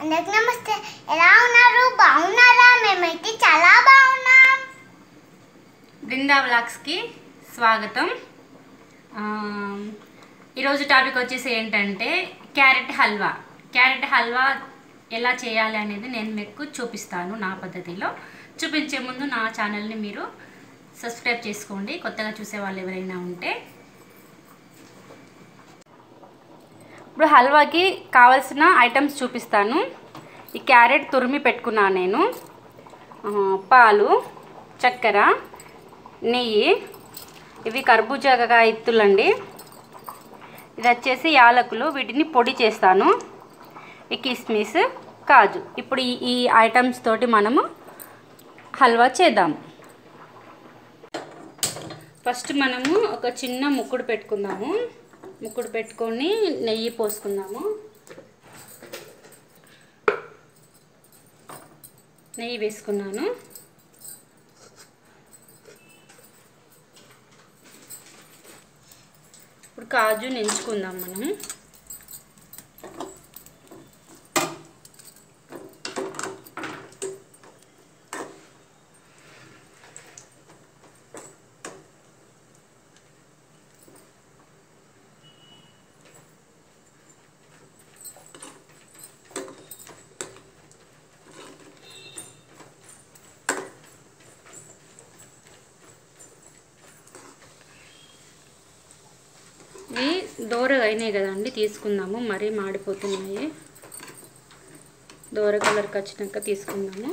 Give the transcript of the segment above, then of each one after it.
అందరికీ నమస్తే. ఎలా ఉన్నారు? బాగున్నారా? మేమైతే చాలా బాగున్నాం. బృందా వ్లాగ్స్కి స్వాగతం. ఈరోజు టాపిక్ వచ్చేసి ఏంటంటే క్యారెట్ హల్వా. క్యారెట్ హల్వా ఎలా చేయాలి అనేది నేను మీకు చూపిస్తాను నా పద్ధతిలో. చూపించే ముందు నా ఛానల్ని మీరు సబ్స్క్రైబ్ చేసుకోండి, కొత్తగా చూసే వాళ్ళు ఎవరైనా ఉంటే. ఇప్పుడు హల్వాకి కావాల్సిన ఐటమ్స్ చూపిస్తాను. ఈ క్యారెట్ తురిమి పెట్టుకున్నాను నేను, పాలు, చక్కెర, నెయ్యి, ఇవి కర్బూజా ఇత్తులండి, ఇది వచ్చేసి యాలకులు, వీటిని పొడి చేస్తాను, ఈ కిస్మిస్, కాజు. ఇప్పుడు ఈ ఐటమ్స్ తోటి మనము హల్వా చేద్దాం. ఫస్ట్ మనము ఒక చిన్న ముక్కుడు పెట్టుకుందాము. ముక్కుడు పెట్టుకొని నెయ్యి పోసుకుందాము. నెయ్యి వేసుకున్నాను. ఇప్పుడు కాజు ఎంచుకుందాం మనం. ఇవి దోరగా అయినాయి కదండి, తీసుకుందాము. మరీ మాడిపోతున్నాయి. దోర కలర్కి వచ్చినాక తీసుకుందాము.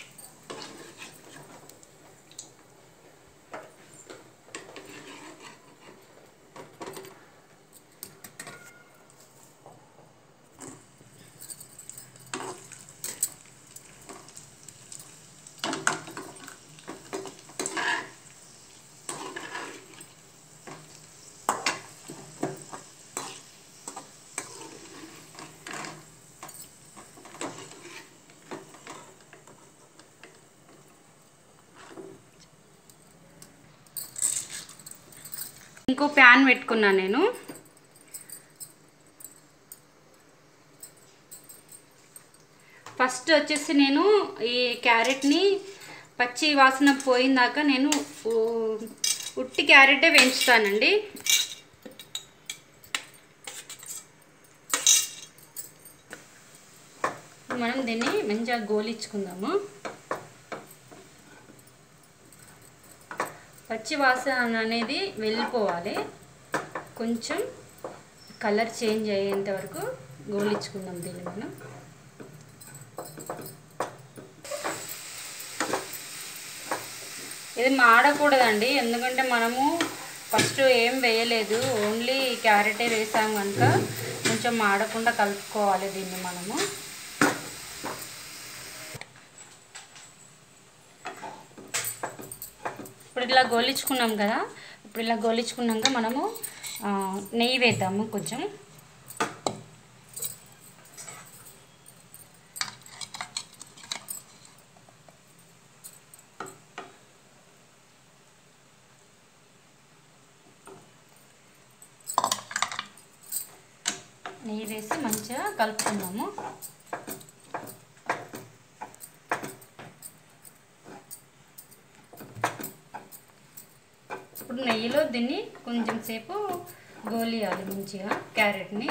ఇంకో ప్యాన్ పెట్టుకున్నాను నేను. ఫస్ట్ వచ్చేసి నేను ఈ క్యారెట్ని పచ్చి వాసన పోయిందాక నేను ఉట్టి క్యారెటే వేయించుతానండి. మనం దీన్ని మంచిగా గోలించుకుందాము. పచ్చి వాసన అనేది వెళ్ళిపోవాలి. కొంచెం కలర్ చేంజ్ అయ్యేంత వరకు గోలించుకుందాం దీన్ని మనం. ఇది మాడకూడదండి, ఎందుకంటే మనము ఫస్ట్ ఏం వేయలేదు, ఓన్లీ క్యారెటే వేసాం కనుక కొంచెం మాడకుండా కలుపుకోవాలి దీన్ని మనము. ఇప్పుడు ఇలా గోలించుకున్నాం కదా, ఇప్పుడు ఇలా గోలించుకున్నాక మనము నెయ్యి వేద్దాము కొంచెం. నెయ్యి వేసి మంచిగా కలుపుకుందాము. ఇప్పుడు నెయ్యిలో దీన్ని కొంచెం సేపు గోలియాలి మంచిగా క్యారెట్ని.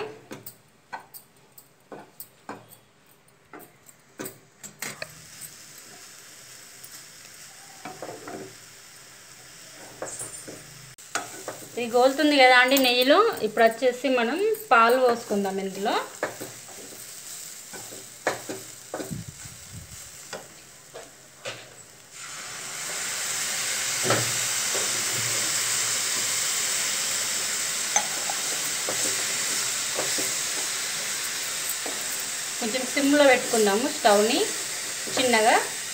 ఇది గోలుతుంది కదా అండి నెయ్యిలో. ఇప్పుడు వచ్చేసి మనం పాలు పోసుకుందాం ఇందులో. కొంచెం సిమ్లో పెట్టుకుందాము స్టవ్ని చిన్నగా.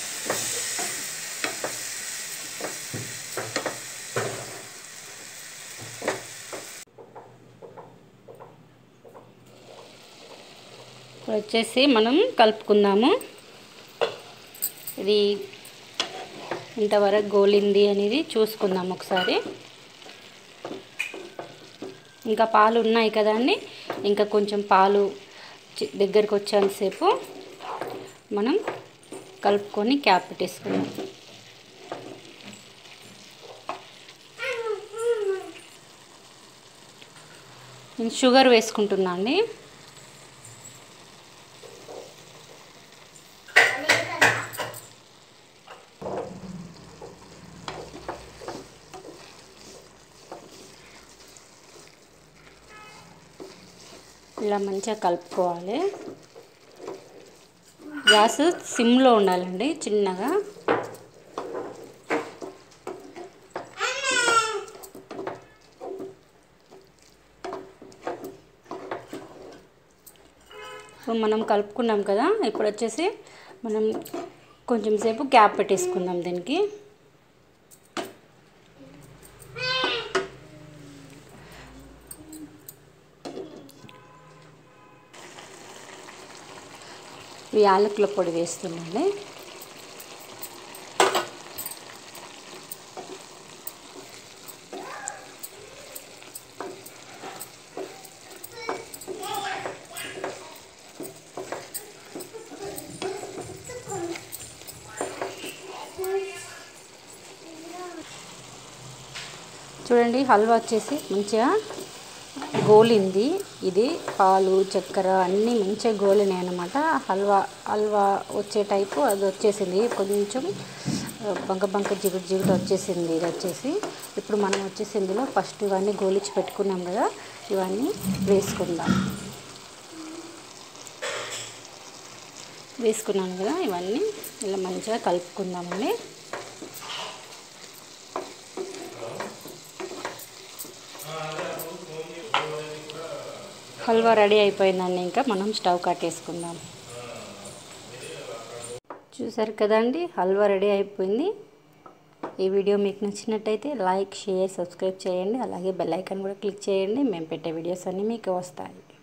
వచ్చేసి మనం కలుపుకుందాము. ఇది ఇంతవరకు గోలింది అనేది చూసుకుందాం ఒకసారి. ఇంకా పాలు ఉన్నాయి కదండి, ఇంకా కొంచెం పాలు దగ్గరికి వచ్చేంతసేపు మనం కలుపుకొని క్యాప్ పెట్టేసుకుందాం. నేను షుగర్ వేసుకుంటున్నా అండి. ఇలా మంచిగా కలుపుకోవాలి. గ్యాస్ సిమ్లో ఉండాలండి చిన్నగా. ఇప్పుడు మనం కలుపుకున్నాం కదా, ఇప్పుడు వచ్చేసి మనం కొంచెం సేపు క్యాప్ పెట్టేసుకుందాం దీనికి. యాలకుల పొడి వేస్తున్నాండి. చూడండి, హల్వా వచ్చేసి మంచిగా గోలింది. ఇది పాలు చక్కెర అన్నీ మంచిగా గోలినాయి అన్నమాట. హల్వా వచ్చే టైపు అది వచ్చేసింది. కొంచెం బంక జిగురు వచ్చేసింది. ఇది వచ్చేసి ఇప్పుడు మనం వచ్చేసి ఇందులో ఫస్ట్ ఇవన్నీ గోలించి పెట్టుకున్నాం కదా, ఇవన్నీ వేసుకున్నాను కదా, ఇవన్నీ ఇలా మంచిగా కలుపుకుందామండి. హల్వా రెడీ అయిపోయిందండి. ఇంకా మనం స్టవ్ కట్టేసుకుందాం. చూసారు కదండి, హల్వా రెడీ అయిపోయింది. ఈ వీడియో మీకు నచ్చినట్టయితే లైక్, షేర్, సబ్స్క్రైబ్ చేయండి. అలాగే బెల్ ఐకాన్ కూడా క్లిక్ చేయండి. మేము పెట్టే వీడియోస్ అన్నీ మీకు వస్తాయి.